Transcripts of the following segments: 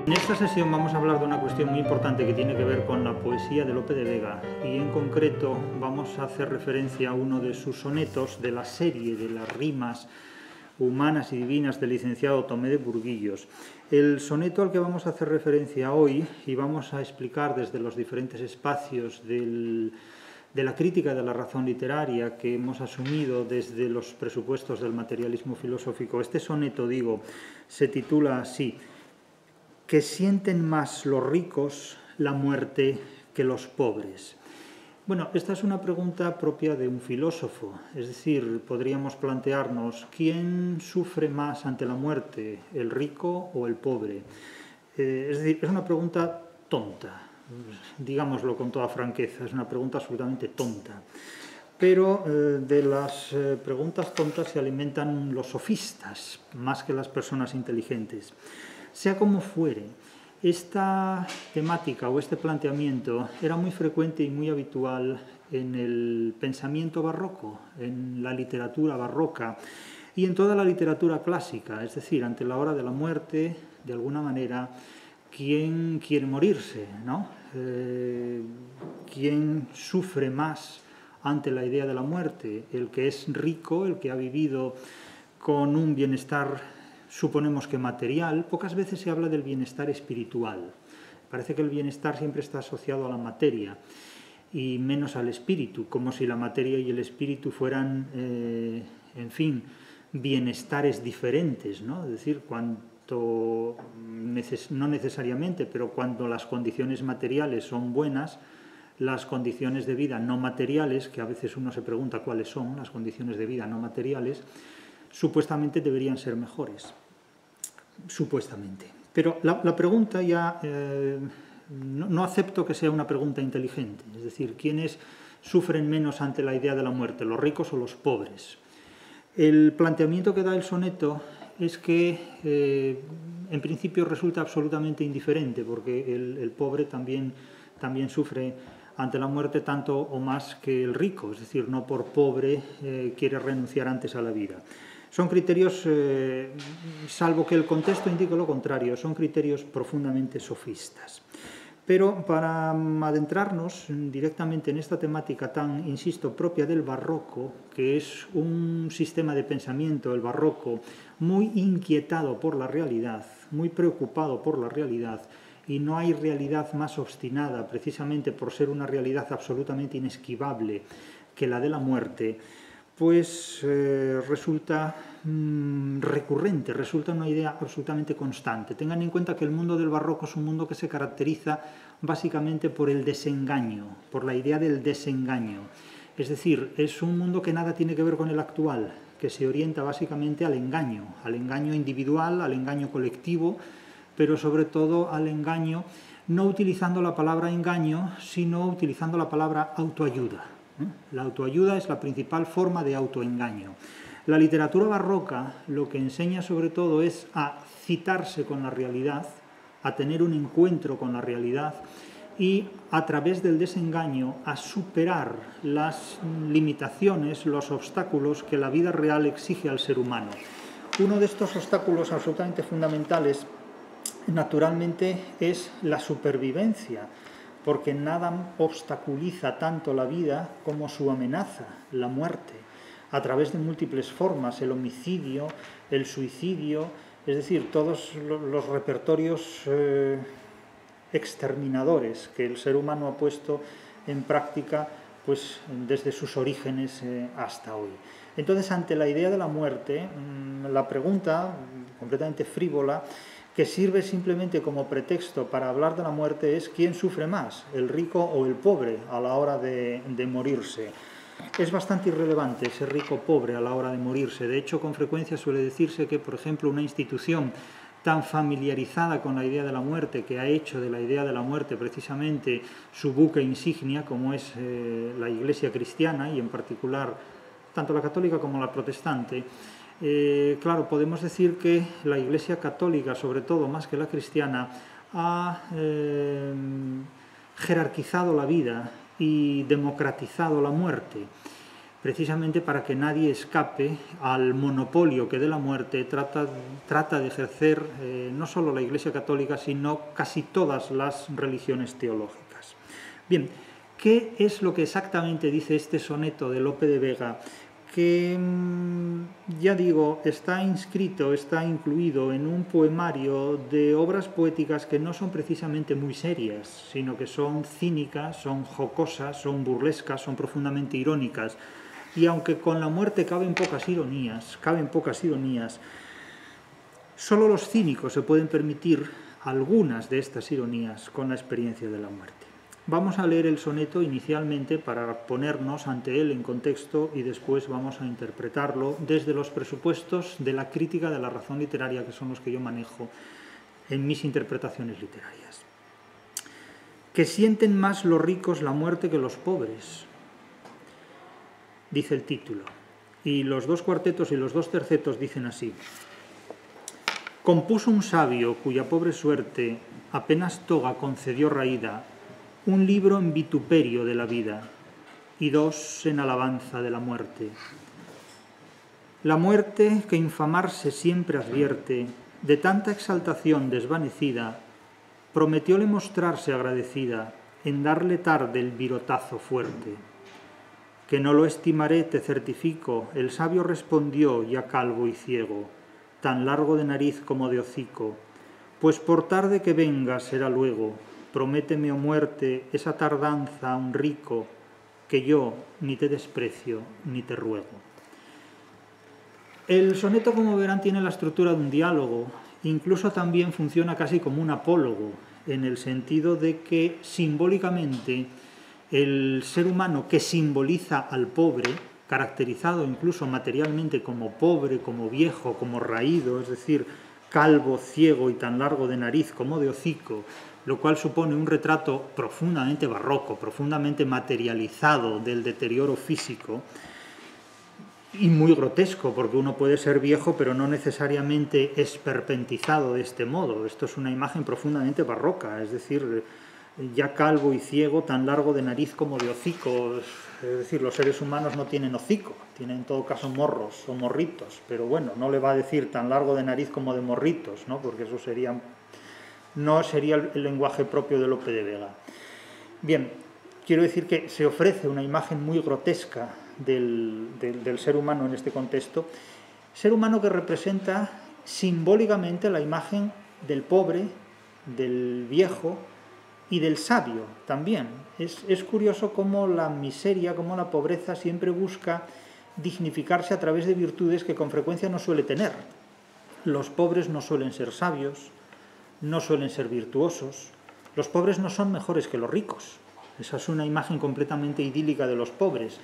En esta sesión vamos a hablar de una cuestión muy importante que tiene que ver con la poesía de Lope de Vega, y en concreto vamos a hacer referencia a uno de sus sonetos de la serie de las rimas humanas y divinas del licenciado Tomé de Burguillos. El soneto al que vamos a hacer referencia hoy, y vamos a explicar desde los diferentes espacios de la crítica de la razón literaria que hemos asumido desde los presupuestos del materialismo filosófico, este soneto, se titula así: que sienten más los ricos la muerte que los pobres. Bueno, esta es una pregunta propia de un filósofo, es decir, podríamos plantearnos ¿quién sufre más ante la muerte, el rico o el pobre? Es decir, es una pregunta tonta, digámoslo con toda franqueza, es una pregunta absolutamente tonta. Pero de las preguntas tontas se alimentan los sofistas, más que las personas inteligentes. Sea como fuere, esta temática o este planteamiento era muy frecuente y muy habitual en el pensamiento barroco, en la literatura barroca y en toda la literatura clásica, es decir, ante la hora de la muerte, de alguna manera, ¿quién quiere morirse, ¿no? ¿Quién sufre más ante la idea de la muerte? El que es rico, el que ha vivido con un bienestar, suponemos que material. Pocas veces se habla del bienestar espiritual. Parece que el bienestar siempre está asociado a la materia y menos al espíritu, como si la materia y el espíritu fueran, en fin, bienestares diferentes, ¿no? Es decir, no necesariamente, pero cuando las condiciones materiales son buenas, las condiciones de vida no materiales, que a veces uno se pregunta cuáles son las condiciones de vida no materiales, supuestamente deberían ser mejores, supuestamente. Pero la pregunta ya no acepto que sea una pregunta inteligente, es decir, ¿quiénes sufren menos ante la idea de la muerte, los ricos o los pobres? El planteamiento que da el soneto es que en principio resulta absolutamente indiferente, porque el pobre también sufre ante la muerte tanto o más que el rico, es decir, no por pobre quiere renunciar antes a la vida. Son criterios, salvo que el contexto indique lo contrario, son criterios profundamente sofistas. Pero para adentrarnos directamente en esta temática tan, insisto, propia del barroco, que es un sistema de pensamiento, el barroco, muy inquietado por la realidad, muy preocupado por la realidad, y no hay realidad más obstinada, precisamente por ser una realidad absolutamente inesquivable, que la de la muerte, pues resulta recurrente, resulta una idea absolutamente constante. Tengan en cuenta que el mundo del barroco es un mundo que se caracteriza básicamente por el desengaño, por la idea del desengaño. Es decir, es un mundo que nada tiene que ver con el actual, que se orienta básicamente al engaño individual, al engaño colectivo, pero sobre todo al engaño, no utilizando la palabra engaño, sino utilizando la palabra autoayuda. La autoayuda es la principal forma de autoengaño. La literatura barroca lo que enseña sobre todo es a citarse con la realidad, a tener un encuentro con la realidad y a través del desengaño a superar las limitaciones, los obstáculos que la vida real exige al ser humano. Uno de estos obstáculos absolutamente fundamentales, naturalmente, es la supervivencia, porque nada obstaculiza tanto la vida como su amenaza, la muerte, a través de múltiples formas, el homicidio, el suicidio, es decir, todos los repertorios exterminadores que el ser humano ha puesto en práctica pues, desde sus orígenes hasta hoy. Entonces, ante la idea de la muerte, la pregunta, completamente frívola, que sirve simplemente como pretexto para hablar de la muerte es ¿quién sufre más, el rico o el pobre a la hora de morirse? Es bastante irrelevante ser rico o pobre a la hora de morirse. De hecho, con frecuencia suele decirse que, por ejemplo, una institución tan familiarizada con la idea de la muerte, que ha hecho de la idea de la muerte precisamente su buque insignia, como es la Iglesia cristiana, y en particular tanto la católica como la protestante, claro, podemos decir que la Iglesia católica, sobre todo más que la cristiana, ha jerarquizado la vida y democratizado la muerte. precisamente para que nadie escape al monopolio que de la muerte trata de ejercer no solo la Iglesia Católica, sino casi todas las religiones teológicas. Bien, ¿qué es lo que exactamente dice este soneto de Lope de Vega? Que, ya digo, está inscrito, está incluido en un poemario de obras poéticas que no son precisamente muy serias, sino que son cínicas, son jocosas, son burlescas, son profundamente irónicas. Y aunque con la muerte caben pocas ironías, solo los cínicos se pueden permitir algunas de estas ironías con la experiencia de la muerte. Vamos a leer el soneto inicialmente para ponernos ante él en contexto y después vamos a interpretarlo desde los presupuestos de la crítica de la razón literaria, que son los que yo manejo en mis interpretaciones literarias. Que sienten más los ricos la muerte que los pobres, dice el título. Y los dos cuartetos y los dos tercetos dicen así. Compuso un sabio cuya pobre suerte apenas toga concedió raída, un libro en vituperio de la vida y dos en alabanza de la muerte. La muerte, que infamarse siempre advierte, de tanta exaltación desvanecida, prometióle mostrarse agradecida en darle tarde el virotazo fuerte. Que no lo estimaré, te certifico, el sabio respondió ya calvo y ciego, tan largo de nariz como de hocico, pues por tarde que venga será luego, prométeme, oh muerte, esa tardanza a un rico, que yo ni te desprecio ni te ruego. El soneto, como verán, tiene la estructura de un diálogo, incluso también funciona casi como un apólogo, en el sentido de que simbólicamente el ser humano que simboliza al pobre, caracterizado incluso materialmente como pobre, como viejo, como raído, es decir, calvo, ciego y tan largo de nariz como de hocico, lo cual supone un retrato profundamente barroco, profundamente materializado del deterioro físico y muy grotesco, porque uno puede ser viejo pero no necesariamente esperpentizado de este modo. Esto es una imagen profundamente barroca, es decir, ya calvo y ciego, tan largo de nariz como de hocico. Es decir, los seres humanos no tienen hocico, tienen en todo caso morros o morritos, pero bueno, no le va a decir tan largo de nariz como de morritos, ¿no? Porque eso no sería el lenguaje propio de Lope de Vega. Bien, quiero decir que se ofrece una imagen muy grotesca del ser humano en este contexto, ser humano que representa simbólicamente la imagen del pobre, del viejo y del sabio también. Es curioso cómo la miseria, cómo la pobreza siempre busca dignificarse a través de virtudes que con frecuencia no suele tener. Los pobres no suelen ser sabios, no suelen ser virtuosos, los pobres no son mejores que los ricos. Esa es una imagen completamente idílica de los pobres.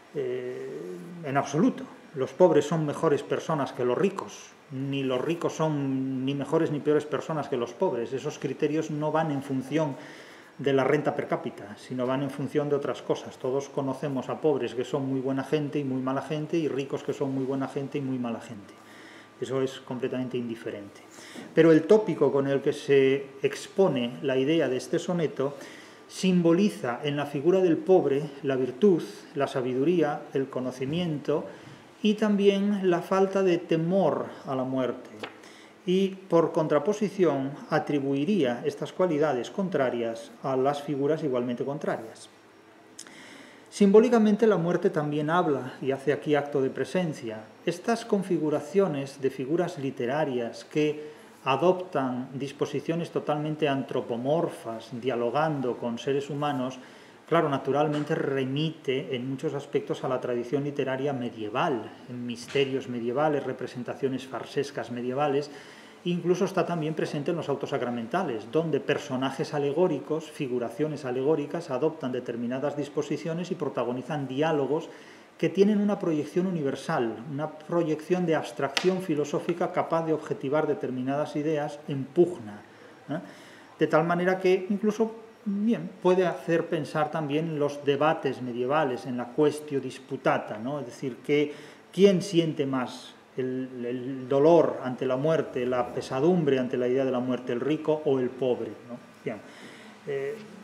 En absoluto, los pobres son mejores personas que los ricos, ni los ricos son ni mejores ni peores personas que los pobres. Esos criterios no van en función de la renta per cápita, sino van en función de otras cosas. Todos conocemos a pobres que son muy buena gente y muy mala gente, y ricos que son muy buena gente y muy mala gente. Eso es completamente indiferente. Pero el tópico con el que se expone la idea de este soneto simboliza en la figura del pobre la virtud, la sabiduría, el conocimiento y también la falta de temor a la muerte. Y por contraposición atribuiría estas cualidades contrarias a las figuras igualmente contrarias. Simbólicamente la muerte también habla y hace aquí acto de presencia. Estas configuraciones de figuras literarias que adoptan disposiciones totalmente antropomorfas, dialogando con seres humanos, claro, naturalmente remite en muchos aspectos a la tradición literaria medieval, en misterios medievales, representaciones farsescas medievales. Incluso está también presente en los autos sacramentales, donde personajes alegóricos, figuraciones alegóricas, adoptan determinadas disposiciones y protagonizan diálogos que tienen una proyección universal, una proyección de abstracción filosófica capaz de objetivar determinadas ideas en pugna, ¿eh? De tal manera que incluso puede hacer pensar también en los debates medievales, en la quaestio disputata, ¿no? Es decir, ¿quién siente más el dolor ante la muerte, la pesadumbre ante la idea de la muerte, el rico o el pobre, ¿no? Bien.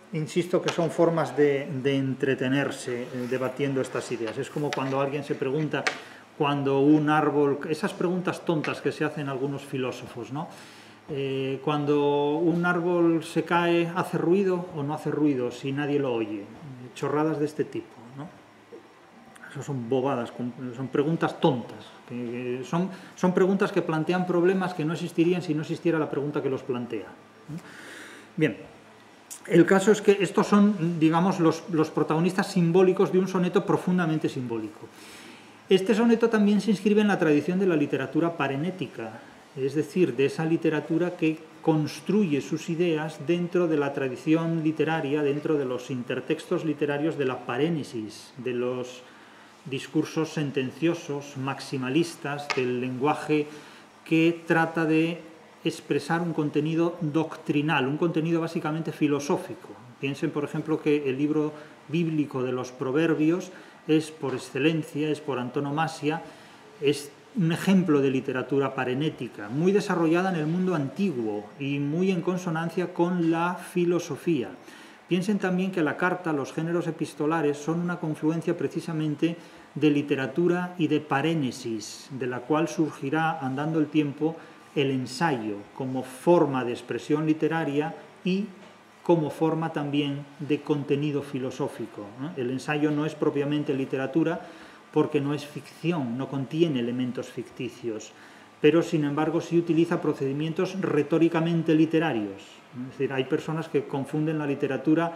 insisto que son formas de entretenerse debatiendo estas ideas. Es como cuando alguien se pregunta, cuando un árbol, esas preguntas tontas que se hacen algunos filósofos, ¿no? Cuando un árbol se cae, ¿hace ruido o no hace ruido si nadie lo oye? Chorradas de este tipo, ¿no? Eso son bobadas, son preguntas tontas. Son preguntas que plantean problemas que no existirían si no existiera la pregunta que los plantea. Bien, el caso es que estos son, digamos, los protagonistas simbólicos de un soneto profundamente simbólico. Este soneto también se inscribe en la tradición de la literatura parenética, es decir, de esa literatura que construye sus ideas dentro de la tradición literaria, dentro de los intertextos literarios de la parénesis, de los discursos sentenciosos, maximalistas, del lenguaje que trata de expresar un contenido doctrinal, un contenido básicamente filosófico. Piensen, por ejemplo, que el libro bíblico de los Proverbios es por excelencia, es por antonomasia, es un ejemplo de literatura parenética, muy desarrollada en el mundo antiguo y muy en consonancia con la filosofía. Piensen también que la carta, los géneros epistolares, son una confluencia precisamente de literatura y de parénesis, de la cual surgirá, andando el tiempo, el ensayo como forma de expresión literaria y como forma también de contenido filosófico, ¿no? El ensayo no es propiamente literatura porque no es ficción, no contiene elementos ficticios, pero sin embargo sí utiliza procedimientos retóricamente literarios. Es decir, hay personas que confunden en la literatura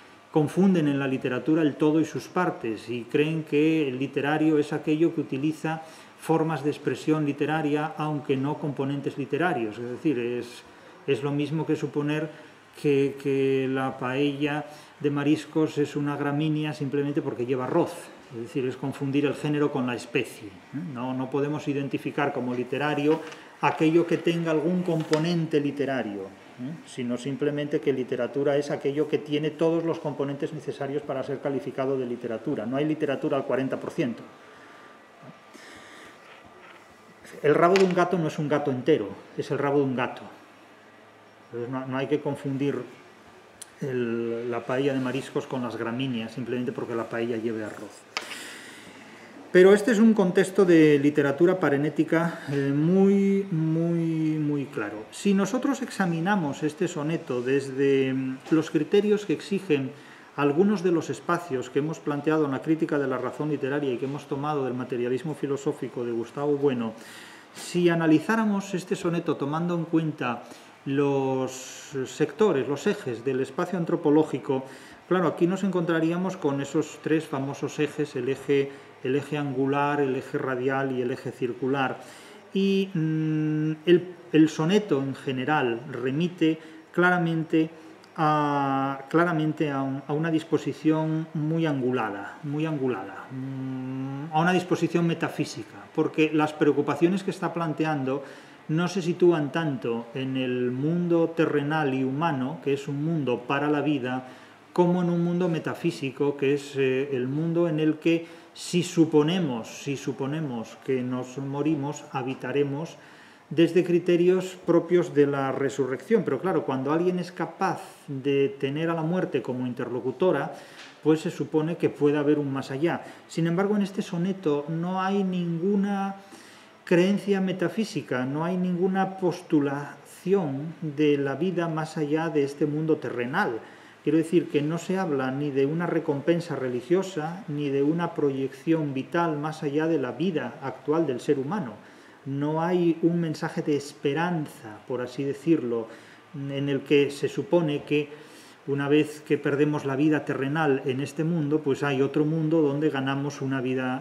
el todo y sus partes y creen que el literario es aquello que utiliza formas de expresión literaria aunque no componentes literarios. Es decir, es lo mismo que suponer que la paella de mariscos es una gramínea simplemente porque lleva arroz. Es decir, es confundir el género con la especie. No podemos identificar como literario aquello que tenga algún componente literario, sino simplemente que literatura es aquello que tiene todos los componentes necesarios para ser calificado de literatura. No hay literatura al 40%. El rabo de un gato no es un gato entero, es el rabo de un gato. Entonces no hay que confundir la paella de mariscos con las gramíneas, simplemente porque la paella lleve arroz. Pero este es un contexto de literatura parenética muy claro. Si nosotros examinamos este soneto desde los criterios que exigen algunos de los espacios que hemos planteado en la crítica de la razón literaria y que hemos tomado del materialismo filosófico de Gustavo Bueno, si analizáramos este soneto tomando en cuenta los sectores, los ejes del espacio antropológico, claro, aquí nos encontraríamos con esos tres famosos ejes, el eje angular, el eje radial y el eje circular. Y el soneto en general remite claramente a una disposición muy angulada, a una disposición metafísica, porque las preocupaciones que está planteando no se sitúan tanto en el mundo terrenal y humano, que es un mundo para la vida, como en un mundo metafísico, que es el mundo en el que si suponemos que nos morimos, habitaremos desde criterios propios de la resurrección. Pero claro, cuando alguien es capaz de tener a la muerte como interlocutora, pues se supone que puede haber un más allá. Sin embargo, en este soneto no hay ninguna creencia metafísica, no hay ninguna postulación de la vida más allá de este mundo terrenal. Quiero decir que no se habla ni de una recompensa religiosa, ni de una proyección vital más allá de la vida actual del ser humano. No hay un mensaje de esperanza, por así decirlo, en el que se supone que una vez que perdemos la vida terrenal en este mundo, pues hay otro mundo donde ganamos una vida,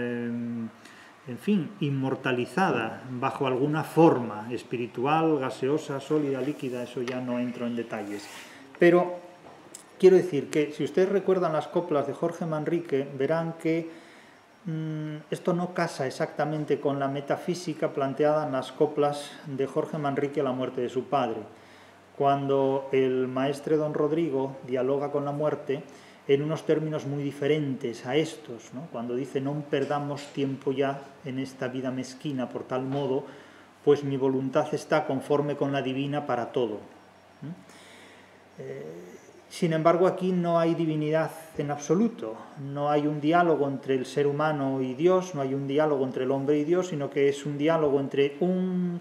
inmortalizada bajo alguna forma espiritual, gaseosa, sólida, líquida. Eso ya no entro en detalles. Pero quiero decir que si ustedes recuerdan las coplas de Jorge Manrique, verán que esto no casa exactamente con la metafísica planteada en las coplas de Jorge Manrique a la muerte de su padre. Cuando el maestre don Rodrigo dialoga con la muerte en unos términos muy diferentes a estos, ¿no? Cuando dice no perdamos tiempo ya en esta vida mezquina por tal modo, pues mi voluntad está conforme con la divina para todo. Sin embargo, aquí no hay divinidad en absoluto, no hay un diálogo entre el ser humano y Dios, no hay un diálogo entre el hombre y Dios, sino que es un diálogo entre un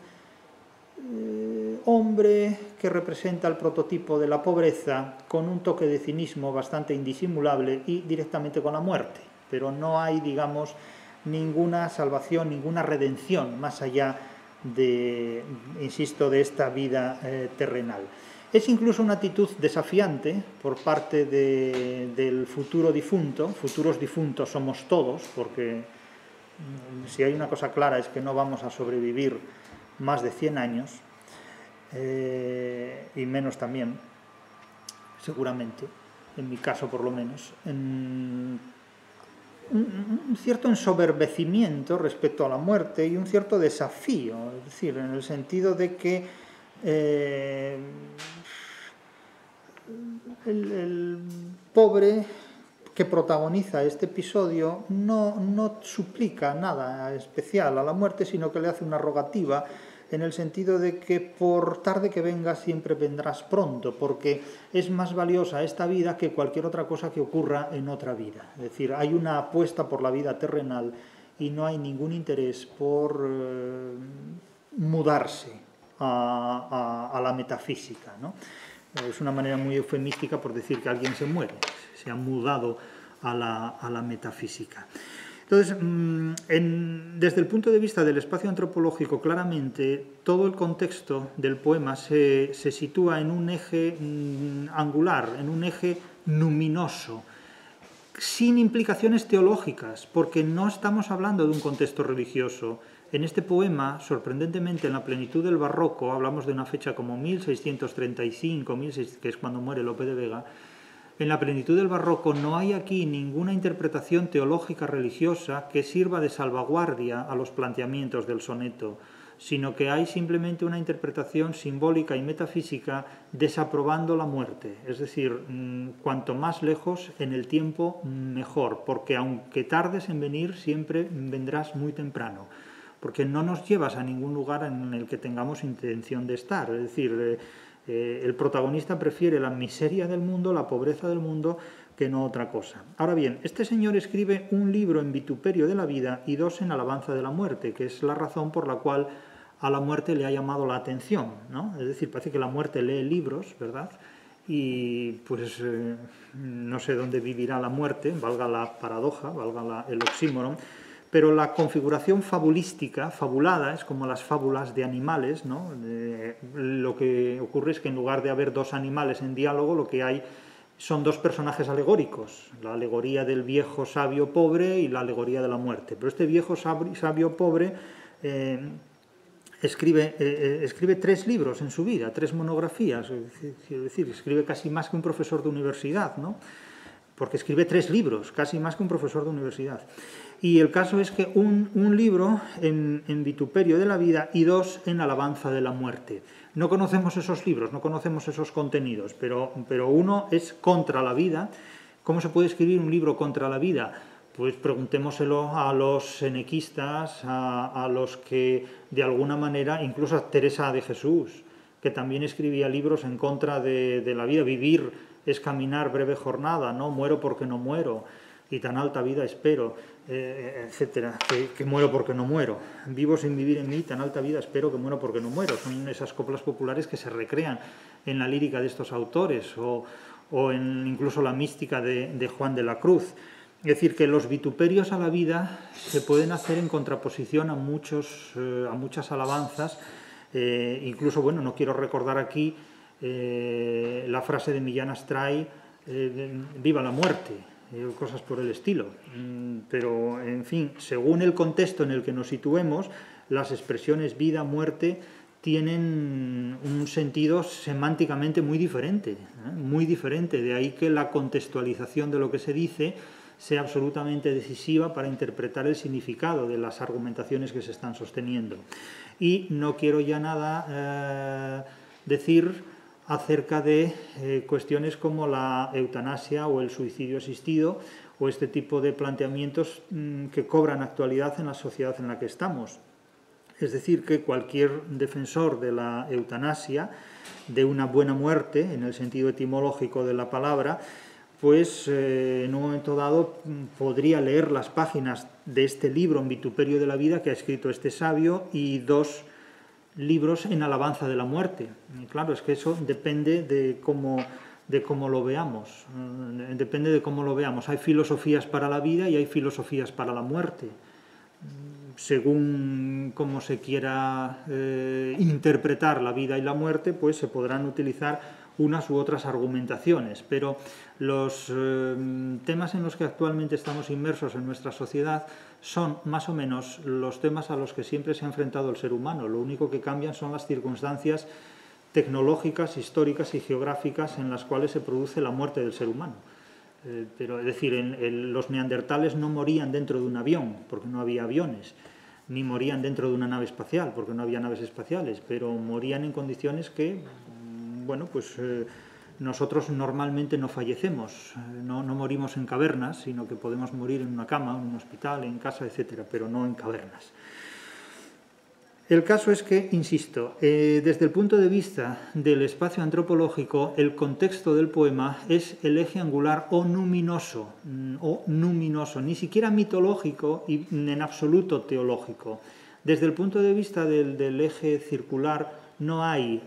hombre que representa el prototipo de la pobreza con un toque de cinismo bastante indisimulable y directamente con la muerte. Pero no hay, digamos, ninguna salvación, ninguna redención más allá de, insisto, de esta vida terrenal. Es incluso una actitud desafiante por parte del futuro difunto. Futuros difuntos somos todos, porque si hay una cosa clara es que no vamos a sobrevivir más de 100 años, y menos también, seguramente, en mi caso por lo menos, un cierto ensoberbecimiento respecto a la muerte y un cierto desafío, es decir, en el sentido de que el pobre que protagoniza este episodio no suplica nada especial a la muerte, sino que le hace una rogativa en el sentido de que por tarde que vengas siempre vendrás pronto, porque es más valiosa esta vida que cualquier otra cosa que ocurra en otra vida. Es decir, hay una apuesta por la vida terrenal y no hay ningún interés por mudarse a la metafísica, ¿no? Es una manera muy eufemística por decir que alguien se muere, se ha mudado a la metafísica. Entonces, desde el punto de vista del espacio antropológico, claramente todo el contexto del poema se sitúa en un eje angular, en un eje luminoso, sin implicaciones teológicas, porque no estamos hablando de un contexto religioso. En este poema, sorprendentemente, en la plenitud del barroco, hablamos de una fecha como 1635, que es cuando muere Lope de Vega. En la plenitud del barroco no hay aquí ninguna interpretación teológica religiosa que sirva de salvaguardia a los planteamientos del soneto, sino que hay simplemente una interpretación simbólica y metafísica desaprobando la muerte. Es decir, cuanto más lejos en el tiempo, mejor, porque aunque tardes en venir, siempre vendrás muy temprano, porque no nos llevas a ningún lugar en el que tengamos intención de estar. Es decir, el protagonista prefiere la miseria del mundo, la pobreza del mundo, que no otra cosa. Ahora bien, este señor escribe un libro en vituperio de la vida y dos en alabanza de la muerte, que es la razón por la cual a la muerte le ha llamado la atención, ¿no? Es decir, parece que la muerte lee libros, ¿verdad? Y pues no sé dónde vivirá la muerte, valga la paradoja, valga el oxímoron, pero la configuración fabulística, fabulada, es como las fábulas de animales, ¿no? Lo que ocurre es que en lugar de haber dos animales en diálogo, lo que hay son dos personajes alegóricos, la alegoría del viejo sabio pobre y la alegoría de la muerte. Pero este viejo sabio pobre escribe 3 libros en su vida, 3 monografías, es decir, escribe casi más que un profesor de universidad, ¿no? Porque escribe 3 libros, casi más que un profesor de universidad. Y el caso es que un libro en vituperio de la vida y 2 en alabanza de la muerte. No conocemos esos libros, no conocemos esos contenidos, pero uno es contra la vida. ¿Cómo se puede escribir un libro contra la vida? Pues preguntémoselo a los senequistas, a los que de alguna manera, incluso a Teresa de Jesús, que también escribía libros en contra de la vida. Vivir es caminar breve jornada, ¿no? Muero porque no muero, y tan alta vida espero, etcétera, que muero porque no muero. Vivo sin vivir en mí, tan alta vida espero que muero porque no muero. Son esas coplas populares que se recrean en la lírica de estos autores, o en incluso la mística de Juan de la Cruz. Es decir, que los vituperios a la vida se pueden hacer en contraposición a muchas alabanzas. Incluso, bueno, no quiero recordar aquí la frase de Millán Astray, viva la muerte, cosas por el estilo. Pero, en fin, según el contexto en el que nos situemos, las expresiones vida, muerte tienen un sentido semánticamente muy diferente, muy diferente. De ahí que la contextualización de lo que se dice sea absolutamente decisiva para interpretar el significado de las argumentaciones que se están sosteniendo. Y no quiero ya nada decir acerca de cuestiones como la eutanasia o el suicidio asistido o este tipo de planteamientos que cobran actualidad en la sociedad en la que estamos. Es decir, que cualquier defensor de la eutanasia, de una buena muerte, en el sentido etimológico de la palabra, pues en un momento dado podría leer las páginas de este libro, En vituperio de la vida, que ha escrito este sabio, y 2 libros en alabanza de la muerte. Y claro, es que eso depende de cómo lo veamos. Depende de cómo lo veamos. Hay filosofías para la vida y hay filosofías para la muerte. Según cómo se quiera interpretar la vida y la muerte, pues se podrán utilizar unas u otras argumentaciones, pero los temas en los que actualmente estamos inmersos en nuestra sociedad son más o menos los temas a los que siempre se ha enfrentado el ser humano. Lo único que cambian son las circunstancias tecnológicas, históricas y geográficas en las cuales se produce la muerte del ser humano. Pero es decir, los neandertales no morían dentro de un avión, porque no había aviones, ni morían dentro de una nave espacial, porque no había naves espaciales, pero morían en condiciones que, bueno, pues nosotros normalmente no fallecemos, no morimos en cavernas, sino que podemos morir en una cama, en un hospital, en casa, etcétera, pero no en cavernas. El caso es que, insisto, desde el punto de vista del espacio antropológico, el contexto del poema es el eje angular o numinoso, ni siquiera mitológico y en absoluto teológico. Desde el punto de vista del eje circular no hay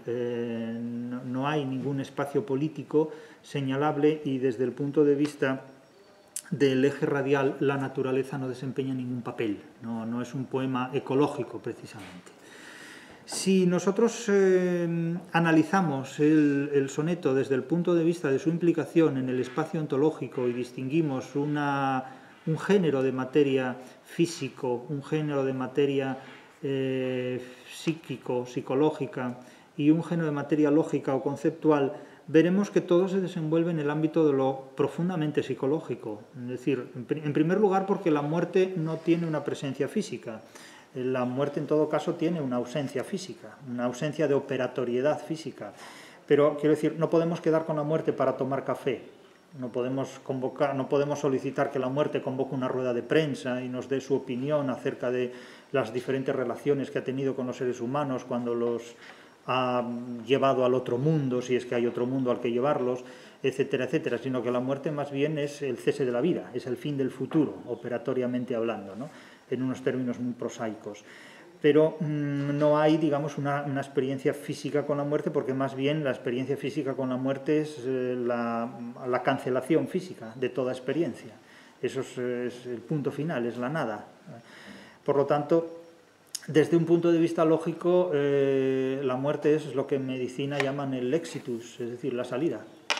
ningún espacio político señalable, y desde el punto de vista del eje radial la naturaleza no desempeña ningún papel, no es un poema ecológico precisamente. Si nosotros analizamos el soneto desde el punto de vista de su implicación en el espacio ontológico y distinguimos un género de materia físico, un género de materia psíquico, psicológica y un género de materia lógica o conceptual, veremos que todo se desenvuelve en el ámbito de lo profundamente psicológico. Es decir, en primer lugar, porque la muerte no tiene una presencia física. La muerte, en todo caso, tiene una ausencia física, una ausencia de operatoriedad física. Pero, quiero decir, no podemos quedar con la muerte para tomar café. No podemos solicitar que la muerte convoque una rueda de prensa y nos dé su opinión acerca de las diferentes relaciones que ha tenido con los seres humanos cuando los ha llevado al otro mundo, si es que hay otro mundo al que llevarlos, etcétera, etcétera, sino que la muerte más bien es el cese de la vida, es el fin del futuro, operatoriamente hablando, ¿no?, en unos términos muy prosaicos. Pero no hay, digamos, una experiencia física con la muerte, porque más bien la experiencia física con la muerte es la cancelación física de toda experiencia. Eso es el punto final, es la nada. Por lo tanto, desde un punto de vista lógico, la muerte es lo que en medicina llaman el exitus, es decir, la salida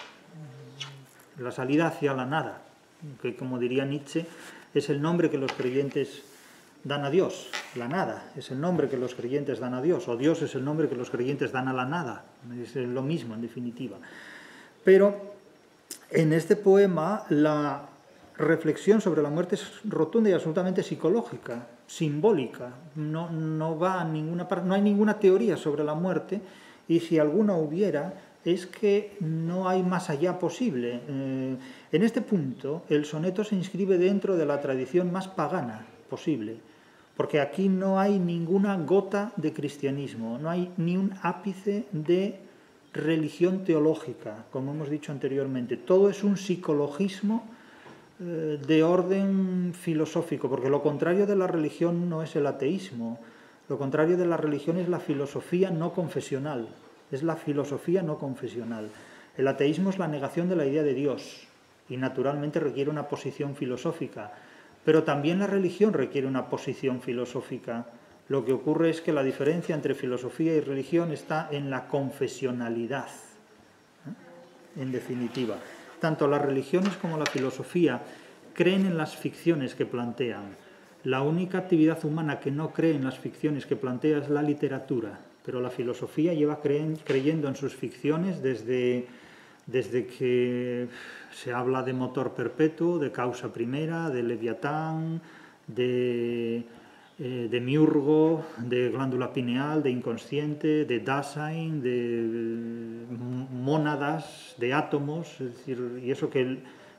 hacia la nada, que, como diría Nietzsche, es el nombre que los creyentes dan a Dios. La nada es el nombre que los creyentes dan a Dios, o Dios es el nombre que los creyentes dan a la nada. Es lo mismo, en definitiva. Pero en este poema la reflexión sobre la muerte es rotunda y absolutamente psicológica, simbólica. No va a ninguna parte, no hay ninguna teoría sobre la muerte, y si alguna hubiera, es que no hay más allá posible. En este punto, el soneto se inscribe dentro de la tradición más pagana posible, porque aquí no hay ninguna gota de cristianismo, no hay ni un ápice de religión teológica, como hemos dicho anteriormente. Todo es un psicologismo de orden filosófico, porque lo contrario de la religión no es el ateísmo, lo contrario de la religión es la filosofía no confesional, es la filosofía no confesional. El ateísmo es la negación de la idea de Dios y naturalmente requiere una posición filosófica, pero también la religión requiere una posición filosófica. Lo que ocurre es que la diferencia entre filosofía y religión está en la confesionalidad, en definitiva. Tanto las religiones como la filosofía creen en las ficciones que plantean. La única actividad humana que no cree en las ficciones que plantea es la literatura, pero la filosofía lleva creyendo en sus ficciones desde que se habla de motor perpetuo, de causa primera, de Leviatán, de miurgo, de glándula pineal, de inconsciente, de Dasein, de mónadas, de átomos, es decir, y eso que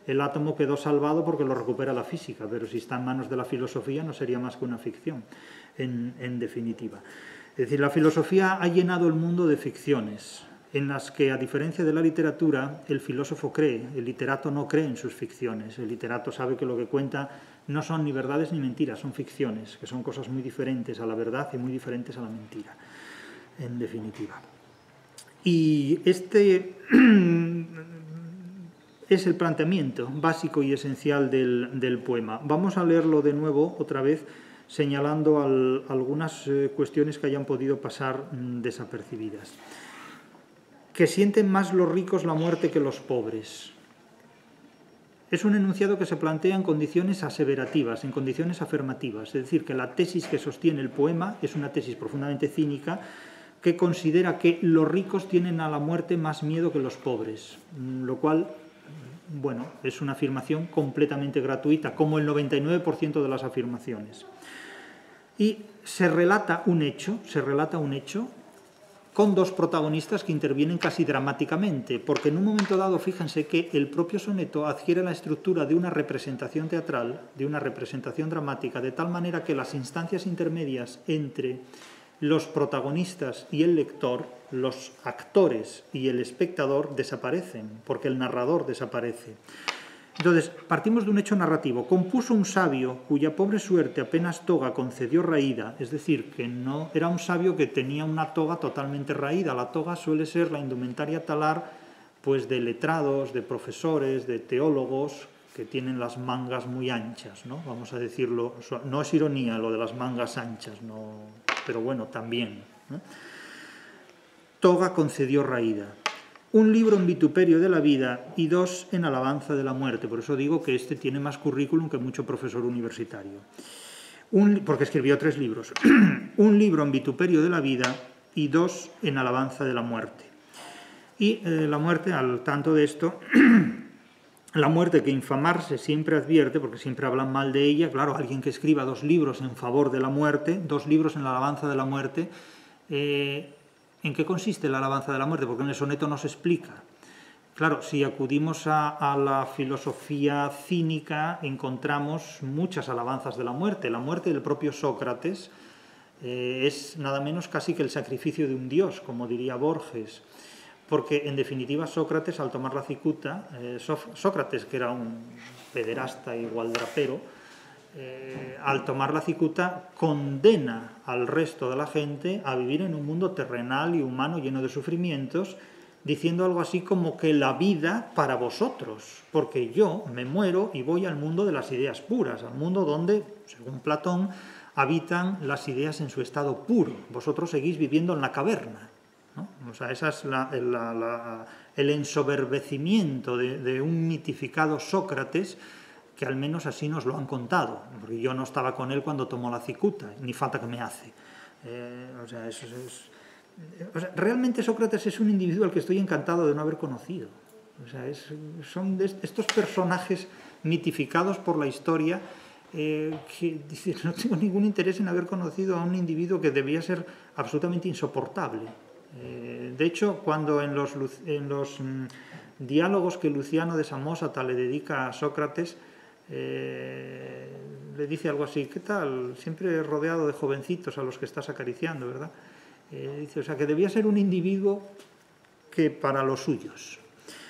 el átomo quedó salvado porque lo recupera la física, pero si está en manos de la filosofía no sería más que una ficción, en definitiva. Es decir, la filosofía ha llenado el mundo de ficciones, en las que, a diferencia de la literatura, el filósofo cree, el literato no cree en sus ficciones. El literato sabe que lo que cuenta no son ni verdades ni mentiras, son ficciones, que son cosas muy diferentes a la verdad y muy diferentes a la mentira, en definitiva. Y este es el planteamiento básico y esencial del poema. Vamos a leerlo de nuevo, otra vez, señalando algunas cuestiones que hayan podido pasar desapercibidas. Que sienten más los ricos la muerte que los pobres. Es un enunciado que se plantea en condiciones aseverativas, en condiciones afirmativas. Es decir, que la tesis que sostiene el poema es una tesis profundamente cínica que considera que los ricos tienen a la muerte más miedo que los pobres, lo cual, bueno, es una afirmación completamente gratuita, como el 99% de las afirmaciones. Y se relata un hecho con dos protagonistas que intervienen casi dramáticamente, porque en un momento dado, fíjense que el propio soneto adquiere la estructura de una representación teatral, de una representación dramática, de tal manera que las instancias intermedias entre los protagonistas y el lector, los actores y el espectador desaparecen, porque el narrador desaparece. Entonces, partimos de un hecho narrativo. Compuso un sabio cuya pobre suerte apenas toga concedió raída, es decir, que no era un sabio que tenía una toga totalmente raída. La toga suele ser la indumentaria talar pues, de letrados, de profesores, de teólogos, que tienen las mangas muy anchas, ¿no? Vamos a decirlo, no es ironía lo de las mangas anchas, no, pero bueno, también, ¿no? Toga concedió raída. Un libro en vituperio de la vida y dos en alabanza de la muerte. Por eso digo que este tiene más currículum que mucho profesor universitario. Porque escribió 3 libros. Un libro en vituperio de la vida y 2 en alabanza de la muerte. Y la muerte, al tanto de esto, la muerte que infamarse siempre advierte, porque siempre hablan mal de ella. Claro, alguien que escriba 2 libros en favor de la muerte, 2 libros en la alabanza de la muerte, ¿en qué consiste la alabanza de la muerte? Porque en el soneto no se explica. Claro, si acudimos a la filosofía cínica, encontramos muchas alabanzas de la muerte. La muerte del propio Sócrates es nada menos casi que el sacrificio de un dios, como diría Borges. Porque, en definitiva, Sócrates, al tomar la cicuta, Sócrates, que era un pederasta y gualdrapero, al tomar la cicuta, condena al resto de la gente a vivir en un mundo terrenal y humano lleno de sufrimientos, diciendo algo así como que la vida para vosotros, porque yo me muero y voy al mundo de las ideas puras, al mundo donde, según Platón, habitan las ideas en su estado puro. Vosotros seguís viviendo en la caverna, ¿no? O sea, ese es el ensoberbecimiento de un mitificado Sócrates, que al menos así nos lo han contado, porque yo no estaba con él cuando tomó la cicuta, ni falta que me hace. Realmente Sócrates es un individuo al que estoy encantado de no haber conocido. O sea, son de estos personajes mitificados por la historia que dicen, no tengo ningún interés en haber conocido a un individuo que debía ser absolutamente insoportable. De hecho, cuando en los diálogos que Luciano de Samosata le dedica a Sócrates, le dice algo así: ¿qué tal? Siempre rodeado de jovencitos a los que estás acariciando, ¿verdad? Dice, o sea, que debía ser un individuo que para los suyos.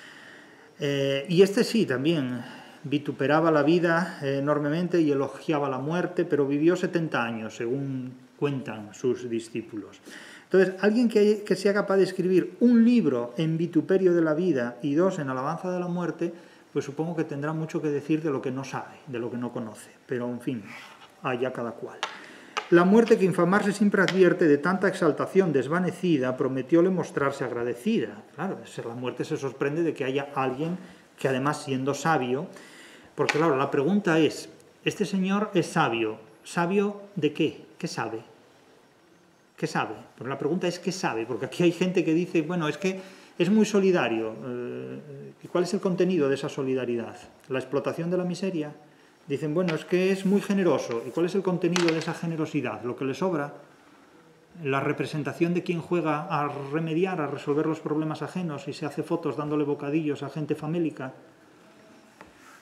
Y este sí, también vituperaba la vida enormemente y elogiaba la muerte, pero vivió 70 años, según cuentan sus discípulos. Entonces, alguien que sea capaz de escribir un libro en vituperio de la vida y 2 en alabanza de la muerte, pues supongo que tendrá mucho que decir de lo que no sabe, de lo que no conoce. Pero, en fin, allá cada cual. La muerte, que infamarse siempre advierte, de tanta exaltación desvanecida, prometióle mostrarse agradecida. Claro, la muerte se sorprende de que haya alguien que, además, siendo sabio, porque claro, la pregunta es, este señor es sabio. ¿Sabio de qué? ¿Qué sabe? ¿Qué sabe? Pues la pregunta es ¿qué sabe? Porque aquí hay gente que dice, bueno, es que es muy solidario. ¿Y cuál es el contenido de esa solidaridad? ¿La explotación de la miseria? Dicen, bueno, es que es muy generoso. ¿Y cuál es el contenido de esa generosidad? ¿Lo que le sobra? ¿La representación de quien juega a remediar, a resolver los problemas ajenos y se hace fotos dándole bocadillos a gente famélica?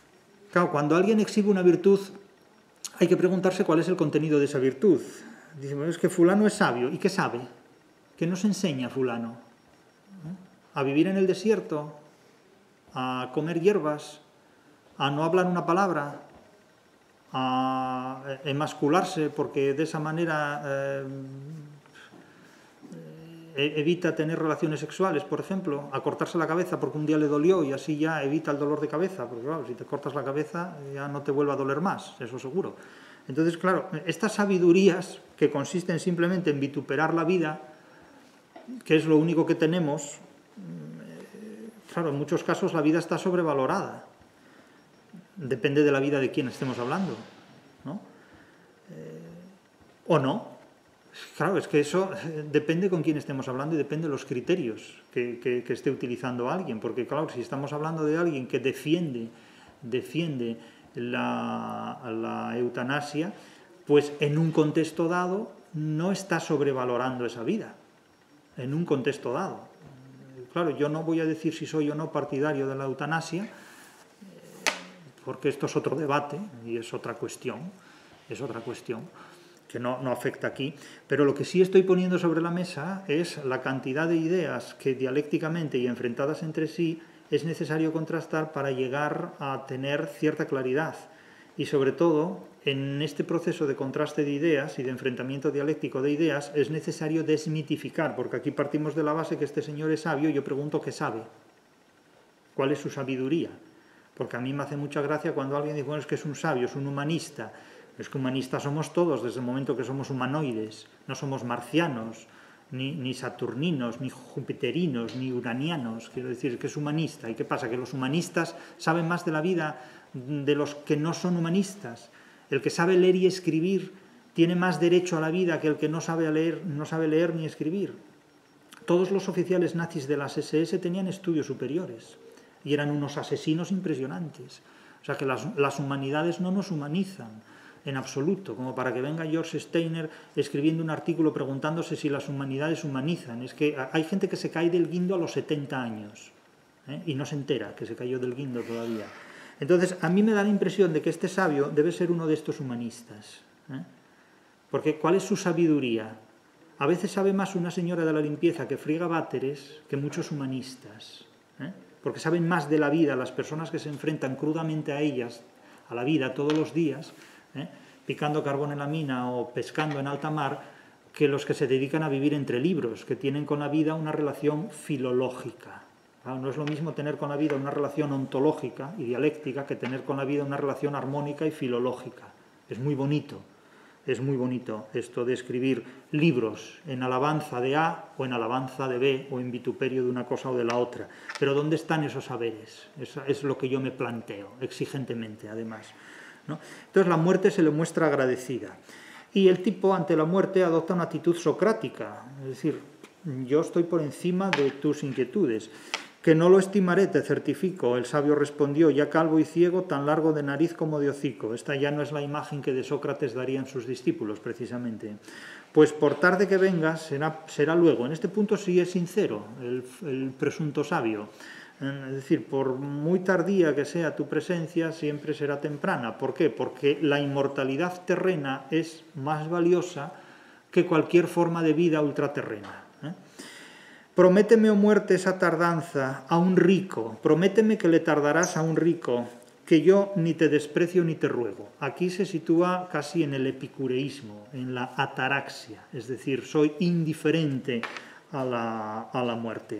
Claro, cuando alguien exhibe una virtud, hay que preguntarse cuál es el contenido de esa virtud. Dice, bueno, es que fulano es sabio. ¿Y qué sabe? ¿Qué nos enseña fulano? ¿A vivir en el desierto? ¿A comer hierbas? ¿A no hablar una palabra? ¿A emascularse porque de esa manera evita tener relaciones sexuales, por ejemplo? ¿A cortarse la cabeza porque un día le dolió y así ya evita el dolor de cabeza? Porque claro, si te cortas la cabeza ya no te vuelve a doler más, eso seguro. Entonces, claro, estas sabidurías que consisten simplemente en vituperar la vida, que es lo único que tenemos, claro, en muchos casos la vida está sobrevalorada. Depende de la vida de quién estemos hablando, ¿no? O no. Claro, es que eso depende con quién estemos hablando y depende de los criterios que esté utilizando alguien. Porque, claro, si estamos hablando de alguien que defiende la eutanasia, pues en un contexto dado no está sobrevalorando esa vida. En un contexto dado. Claro, yo no voy a decir si soy o no partidario de la eutanasia, porque esto es otro debate y es otra cuestión que no afecta aquí, pero lo que sí estoy poniendo sobre la mesa es la cantidad de ideas que dialécticamente y enfrentadas entre sí es necesario contrastar para llegar a tener cierta claridad. Y sobre todo, en este proceso de contraste de ideas y de enfrentamiento dialéctico de ideas es necesario desmitificar, porque aquí partimos de la base que este señor es sabio y yo pregunto qué sabe, cuál es su sabiduría. Porque a mí me hace mucha gracia cuando alguien dice, bueno, es que es un sabio, es un humanista. Es que humanistas somos todos desde el momento que somos humanoides. No somos marcianos, ni saturninos, ni jupiterinos, ni uranianos. Quiero decir que es humanista. ¿Y qué pasa? Que los humanistas saben más de la vida de los que no son humanistas. El que sabe leer y escribir tiene más derecho a la vida que el que no sabe leer ni escribir. Todos los oficiales nazis de las SS tenían estudios superiores. Y eran unos asesinos impresionantes. O sea que las humanidades no nos humanizan en absoluto, como para que venga George Steiner escribiendo un artículo preguntándose si las humanidades humanizan. Es que hay gente que se cae del guindo a los 70 años y no se entera que se cayó del guindo todavía. Entonces, a mí me da la impresión de que este sabio debe ser uno de estos humanistas. Porque, ¿cuál es su sabiduría? A veces sabe más una señora de la limpieza que friega váteres que muchos humanistas. Porque saben más de la vida las personas que se enfrentan crudamente a ellas, a la vida todos los días, picando carbón en la mina o pescando en alta mar, que los que se dedican a vivir entre libros, que tienen con la vida una relación filológica. No es lo mismo tener con la vida una relación ontológica y dialéctica que tener con la vida una relación armónica y filológica. Es muy bonito esto de escribir libros en alabanza de A o en alabanza de B o en vituperio de una cosa o de la otra. Pero ¿dónde están esos saberes? Eso es lo que yo me planteo, exigentemente además, ¿no? Entonces la muerte se le muestra agradecida. Y el tipo ante la muerte adopta una actitud socrática, es decir, yo estoy por encima de tus inquietudes. Que no lo estimaré, te certifico. El sabio respondió, ya calvo y ciego, tan largo de nariz como de hocico. Esta ya no es la imagen que de Sócrates darían sus discípulos, precisamente. Pues por tarde que vengas, será luego. En este punto sí es sincero el presunto sabio. Es decir, por muy tardía que sea tu presencia, siempre será temprana. ¿Por qué? Porque la inmortalidad terrena es más valiosa que cualquier forma de vida ultraterrena. Prométeme, oh muerte, esa tardanza a un rico, prométeme que le tardarás a un rico, que yo ni te desprecio ni te ruego. Aquí se sitúa casi en el epicureísmo, en la ataraxia, es decir, soy indiferente a la muerte.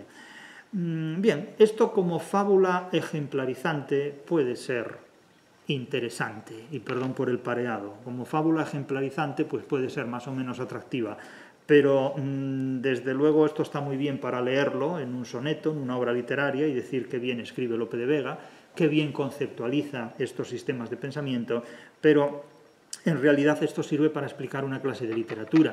Bien, esto como fábula ejemplarizante puede ser interesante, y perdón por el pareado, como fábula ejemplarizante pues puede ser más o menos atractiva. Pero desde luego esto está muy bien para leerlo en un soneto, en una obra literaria, y decir qué bien escribe Lope de Vega, qué bien conceptualiza estos sistemas de pensamiento, pero en realidad esto sirve para explicar una clase de literatura.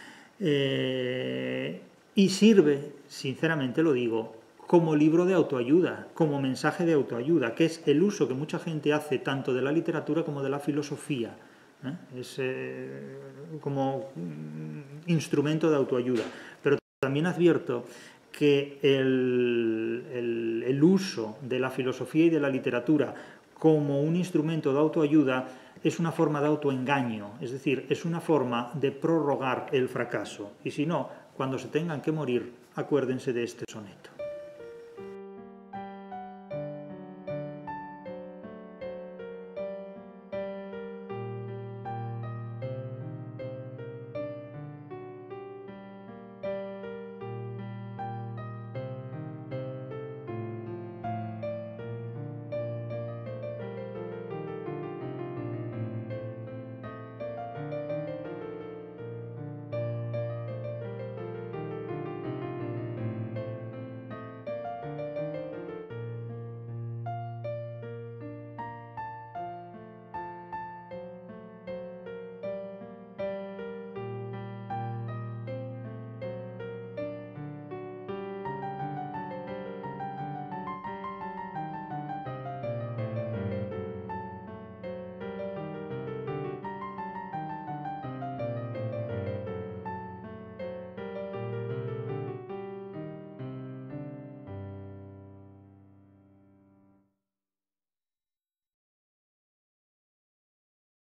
Y sirve, sinceramente lo digo, como libro de autoayuda, como mensaje de autoayuda, que es el uso que mucha gente hace tanto de la literatura como de la filosofía. Es como instrumento de autoayuda. Pero también advierto que el uso de la filosofía y de la literatura como un instrumento de autoayuda es una forma de autoengaño, es decir, es una forma de prorrogar el fracaso. Y si no, cuando se tengan que morir, acuérdense de este soneto.